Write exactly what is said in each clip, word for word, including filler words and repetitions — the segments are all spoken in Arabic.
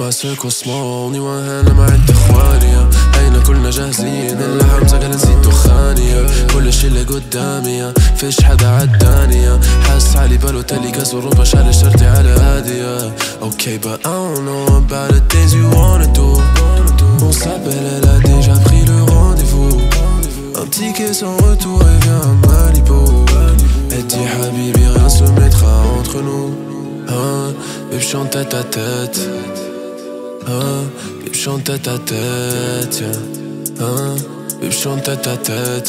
مع سيركو سمول only one hand لما عند اخواني هينا كلنا جاهزين الا حمزة قال نزيد دخاني كل الشي اللي قدامي فيش حدا عداني حاس علي بالوتالي كاس اوروبا شال شرطي على هادية Okay but I don't know about the things you wanna do On s'appelle, elle a déjà pris le rendez-vous Un ticket sans retour et vient à Malibu Elle dit Habibi rien se mettra entre nous Hein, babe j'suis en tête à tête Hein, babe j'suis en tête à tête yeah. Hein, babe j'suis en tête à tête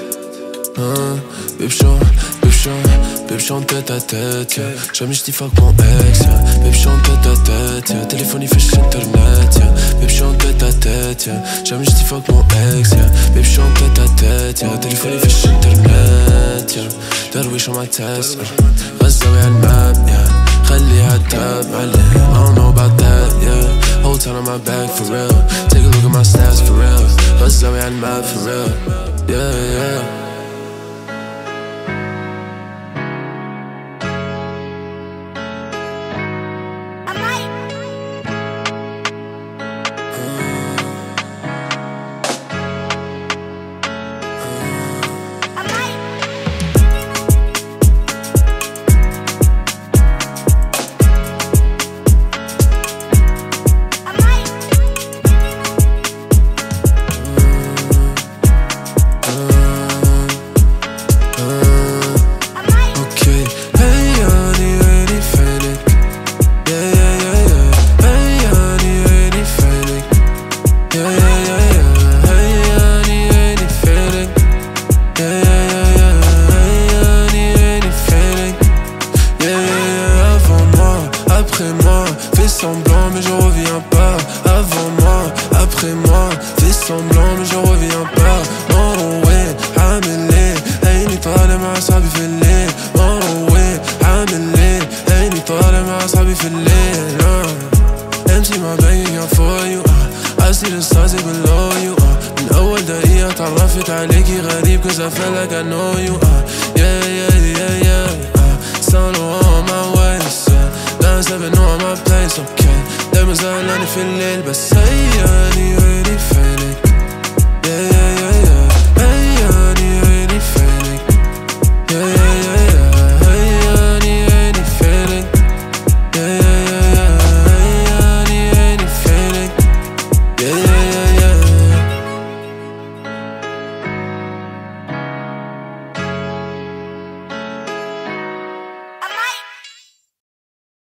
Hein, babe j'suis Babe j'suis en tête à tête yeah. Jamais j'dis fuck mon ex yeah. Babe j'suis en tête à tête yeah. Téléphone il fait chez internet yeah. Babe j'suis en tête à tête yeah. Jamais j'dis fuck mon ex yeah. Babe j'suis en tête à tête yeah. Téléphone il fait chez internet yeah. درويش on my test yeah. غزاوي عالماب yeah. خليها تاب عليه I don't know about that yeah. Whole time on my back for real Take a look at my stats for real غزاوي عالماب for real Yeah yeah في الليل بس هياني ويني فينك yeah, yeah.